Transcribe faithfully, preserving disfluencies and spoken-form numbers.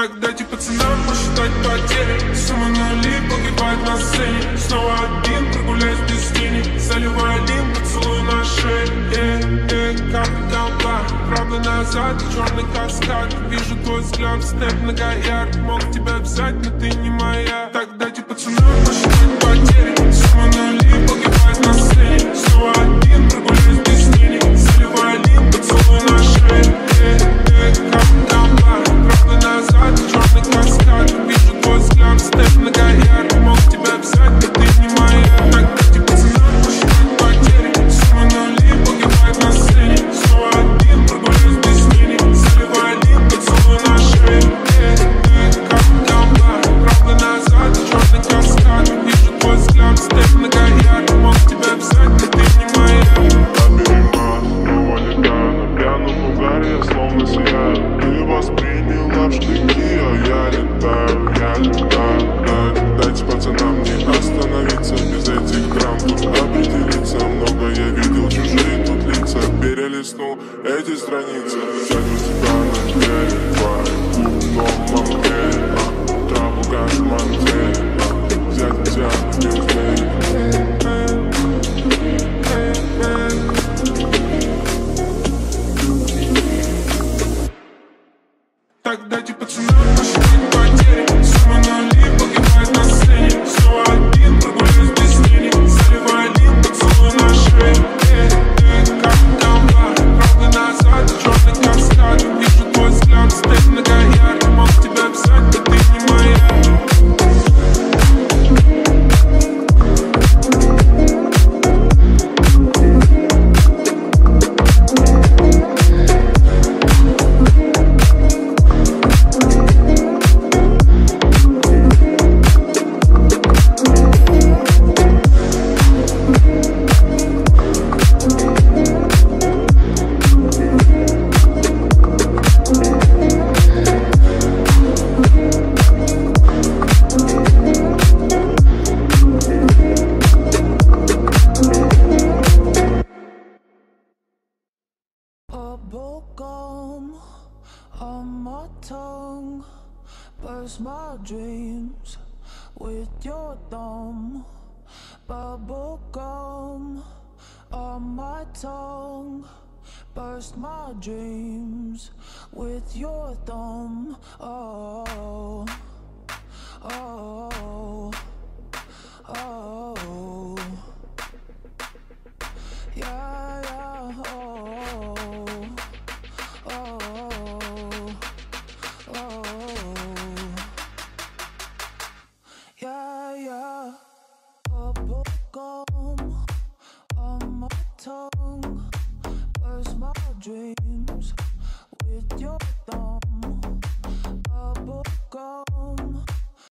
Так дайте пацанам посчитать потери. Сумма нули погибает на сцене. Снова один, прогуляюсь без тени. Заливаю один поцелуй на шее. Э, э, как толпа, правда назад, черный каскад. Вижу твой взгляд, снэп многоярд. Мог тебя взять, но ты не моя. Так дайте пацанам посчитать потери. Сумма нули погибает на сцене. Снова один, прогуляюсь без тени. Заливаю один поцелуй на шее. Э, э, как толпа, правда назад, черный каскад. Вижу твой взгляд, снэп многоярд. Мог тебя взять, но ты не моя. Так дайте пацанам посчитать потери. Сумма нули погибает на сцене. Снова один, прогуляюсь без тени. Заливаю один поцелуй на шее. Э, э, как толпа, правда назад, черный каскад. Вижу твой взгляд, снэп многоярд. Мог тебя взять, но ты не моя. Пьяном угаре, словно сияю. Ты восприняла в штыки, а я летаю, я летаю. Да, дайте пацанам не остановиться. Без этих драм тут определиться. Много я видел, чужие тут лица. Перелистнул эти страницы. Тяну тебя на деле, твой клуб, но мамке. Траву газ мантель, взять тебя на бюджет. Так дайте пацанам посчитать потери. Сумма нули погибает на сцене. Снова один, прогуляюсь без тени. Заливаю один поцелуй на шее. Э, э, как толпа, правда назад, черный каскад. Вижу твой взгляд, снэп многоярд. Мог тебя взять, но ты не моя. Bubblegum on my tongue, burst my dreams with your thumb. Bubblegum on my tongue, burst my dreams with your thumb. Oh, oh, oh, yeah, yeah, oh. Oh, oh, yeah, yeah. Bubblegum on my tongue, burst my dreams.